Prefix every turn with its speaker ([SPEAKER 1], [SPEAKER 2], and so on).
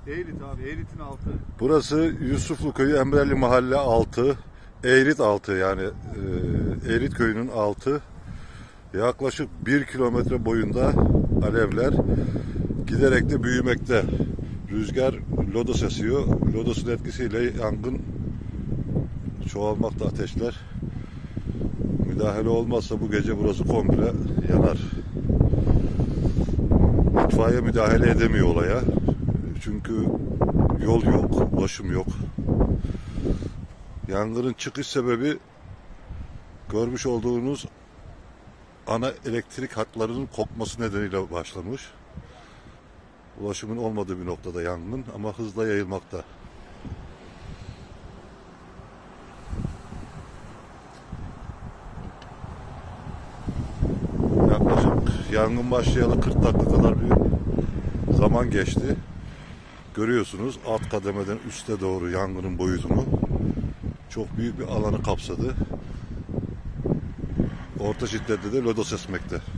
[SPEAKER 1] Eğrit abi, Eğrit'in altı.
[SPEAKER 2] Burası Yusuflu Köyü, Emreli Mahalle altı. Eğrit altı yani Eğrit köyünün altı. Yaklaşık 1 kilometre boyunda alevler, giderek de büyümekte. Rüzgar lodos esiyor. Lodosun etkisiyle yangın çoğalmakta, ateşler. Müdahale olmazsa bu gece burası komple yanar. İtfaiye müdahale edemiyor olaya. Çünkü yol yok, ulaşım yok. Yangının çıkış sebebi görmüş olduğunuz ana elektrik hatlarının kopması nedeniyle başlamış. Ulaşımın olmadığı bir noktada yangın ama hızla yayılmakta. Yaklaşık yangın başlayalı 40 dakika kadar bir zaman geçti. Görüyorsunuz alt kademeden üste doğru yangının boyutunu. Çok büyük bir alanı kapsadı. Orta şiddette de lodos esmekte.